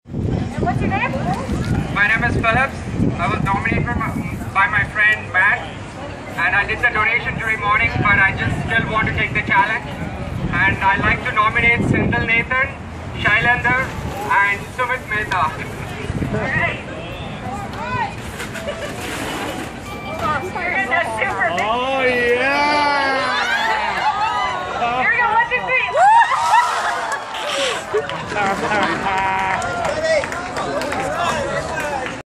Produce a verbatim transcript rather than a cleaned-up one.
And what's your name? My name is Phillips. I was nominated by my friend Matt, and I did the donation today morning, but I just still want to take the challenge. And I'd like to nominate Sindhal Nathan, Shailander, and Sumit Mehta. Alright. You're in that super big. Oh yeah! Here we go, one, two, three.